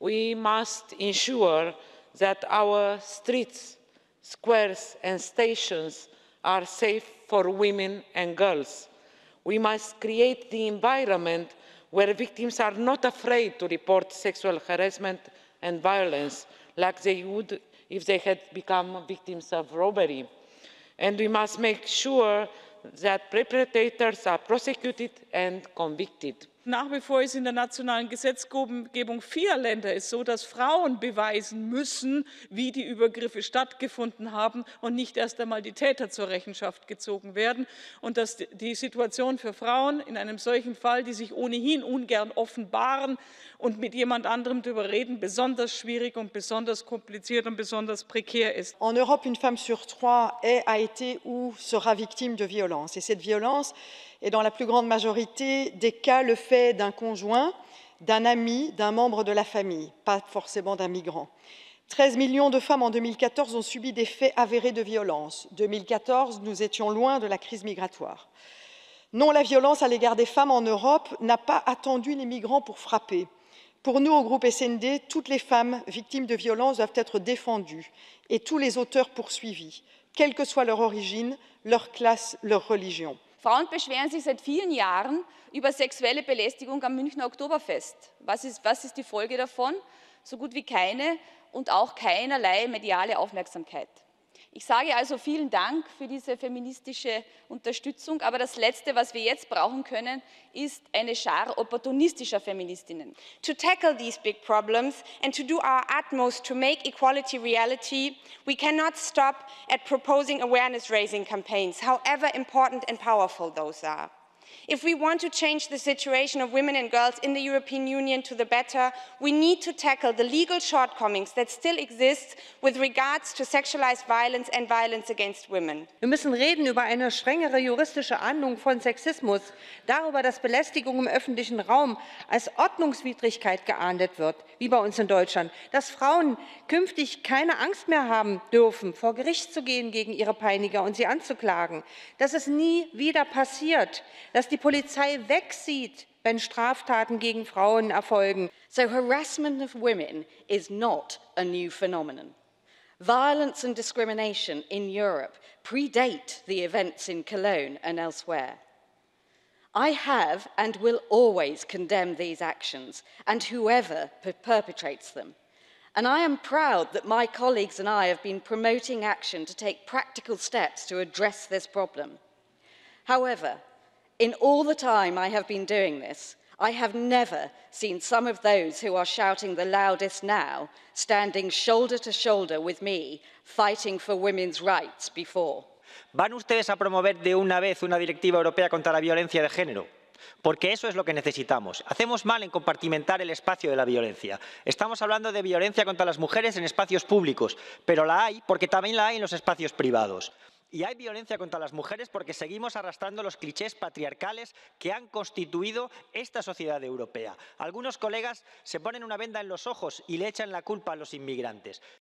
we must ensure that our streets, squares and stations are safe for women and girls. We must create the environment where victims are not afraid to report sexual harassment and violence like they would if they had become victims of robbery. And we must make sure that perpetrators are prosecuted and convicted. Nach wie vor ist in der nationalen Gesetzgebung vieler Länder es so, dass Frauen beweisen müssen, wie die Übergriffe stattgefunden haben und nicht erst einmal die Täter zur Rechenschaft gezogen werden. Und dass die Situation für Frauen in einem solchen Fall, die sich ohnehin ungern offenbaren und mit jemand anderem darüber reden, besonders schwierig und besonders kompliziert und besonders prekär ist. En Europe, une femme sur trois est, a été ou sera victime de violence. Et cette violence est dans la plus grande majorité des cas le fait d'un conjoint, d'un ami, d'un membre de la famille, pas forcément d'un migrant. 13 millions de femmes en 2014 ont subi des faits avérés de violence. 2014, nous étions loin de la crise migratoire. Non, la violence à l'égard des femmes en Europe n'a pas attendu les migrants pour frapper. Pour nous, au groupe SND, toutes les femmes victimes de violences doivent être défendues et tous les auteurs poursuivis, quelle que soit leur origine, leur classe, leur religion. Frauen beschweren sich seit vielen Jahren über sexuelle Belästigung am Münchner Oktoberfest. Was ist die Folge davon? So gut wie keine und auch keinerlei mediale Aufmerksamkeit. Ich sage also vielen Dank für diese feministische Unterstützung, aber das Letzte, was wir jetzt brauchen können, ist eine Schar opportunistischer Feministinnen. To tackle these big problems and to do our utmost to make equality reality, we cannot stop at proposing awareness-raising campaigns, however important and powerful those are. If we want to change the situation of women and girls in the European Union to the better, we need to tackle the legal shortcomings that still exist with regards to sexualized violence and violence against women. Wir müssen reden über eine strengere juristische Ahndung von Sexismus, darüber, dass Belästigung im öffentlichen Raum als Ordnungswidrigkeit geahndet wird, wie bei uns in Deutschland, dass Frauen künftig keine Angst mehr haben dürfen, vor Gericht zu gehen gegen ihre Peiniger und sie anzuklagen, dass es nie wieder passiert, dass die Polizei wegsieht, wenn Straftaten gegen Frauen erfolgen. So harassment of women is not a new phenomenon. Violence and discrimination in Europe predate the events in Cologne and elsewhere. I have and will always condemn these actions and whoever perpetrates them. And I am proud that my colleagues and I have been promoting action to take practical steps to address this problem. However, in all the time I have been doing this, I have never seen some of those who are shouting the loudest now standing shoulder to shoulder with me, fighting for women's rights before. ¿Van ustedes a promover de una vez una directiva europea contra la violencia de género? Porque eso es lo que necesitamos. Hacemos mal en compartimentar el espacio de la violencia. Estamos hablando de violencia contra las mujeres en espacios públicos, pero la hay porque también la hay en los espacios privados. Y hay violencia contra las mujeres porque seguimos arrastrando los clichés patriarcales que han constituido esta sociedad europea. Algunos colegas se ponen una venda en los ojos y le echan la culpa a los inmigrantes.